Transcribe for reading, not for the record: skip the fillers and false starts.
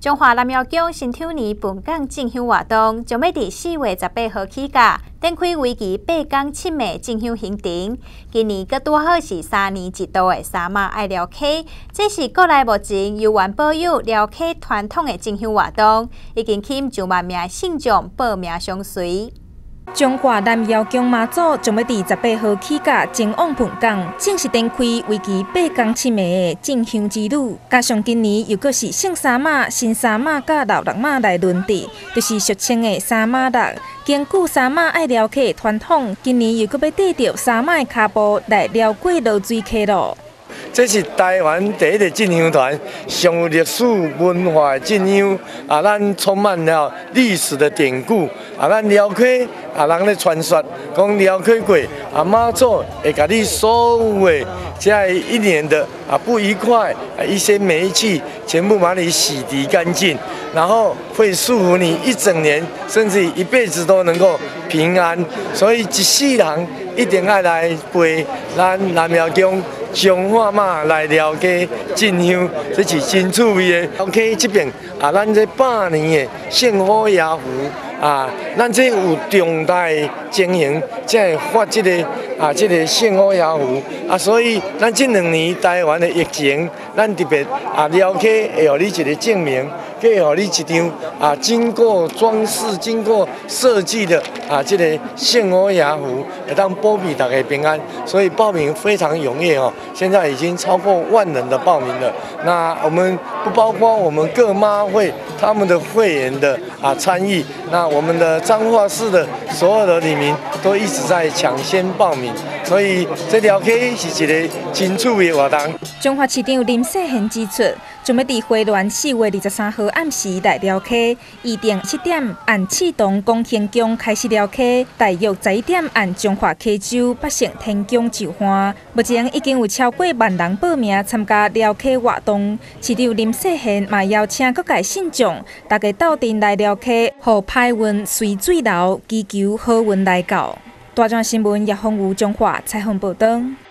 中华南药奖新抽年本港进香活动将要伫4月18号起假，展开为期8天7夜进香行程。今年佮拄好是3年一度的三马爱寮溪，这是国内目前由原保有寮溪传统的进香活动，已经吸引上万名信众报名相随。 中华南药奖妈祖将要伫18号起假前往本港，正式展开为期8天7夜的进香之旅。加上今年又搁是圣三马、新三马甲老六马来轮替，就是俗称的三马六。根据三马爱寮溪传统，今年又搁要缀着三马的脚步来绕过落水溪路。 这是台湾第一个进香团，上有历史文化的进香啊，咱充满了历史的典故啊，咱寮溪啊，人咧传说讲寮溪过啊，妈祖会甲你所有的这一年的啊不愉快啊一些霉气，全部把你洗涤干净，然后会祝福你一整年，甚至一辈子都能够平安。所以一世人一定要来陪咱南庙宫。 彰化嘛来寮溪进香，这是真趣味的。寮溪这边啊，咱这100年的圣火夜壶啊，咱这有重大经营，才会发这个圣火夜壶啊。所以咱这2年台湾的疫情，咱特别啊寮溪会予你一个证明，给予你一张啊经过装饰、经过设计的啊这个圣火夜壶，会当保庇大家平安。所以报名非常踊跃哦。 现在已经超过1万人的报名了。那我们不包括我们各妈会他们的会员的参与。那我们的彰化市的所有的里民都一直在抢先报名，所以这条溪是一个真趣味的活动。 中华市长林世贤指出，将要伫花莲4月23号暗时来寮溪，预定7点按启动光天宫开始寮溪，大约11点按中华溪州北胜天宫就欢。目前已经有超过1万人报名参加寮溪活动，市长林世贤嘛邀请各界信众，大家斗阵来寮溪，互歹运随水流，祈求好运来到。大庄新闻叶丰武中华采访报道。